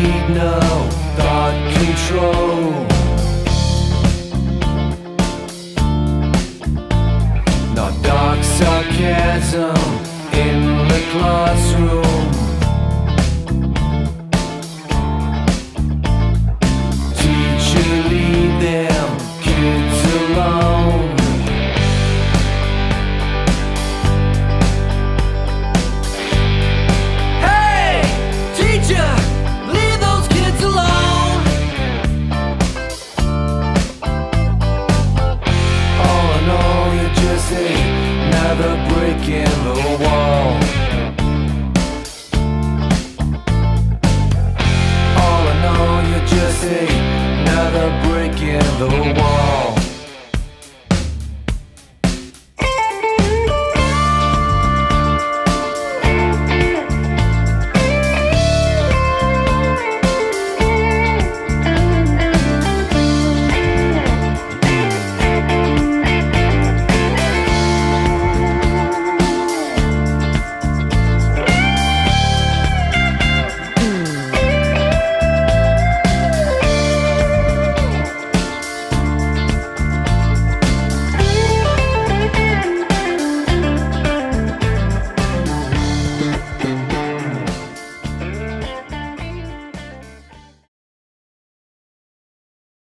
need no thought control. No dark sarcasm in the classroom. Teacher, leave them kids alone. Hey, teacher, leave those kids alone. All I know, you're just another brick in the wall. All I know, you're just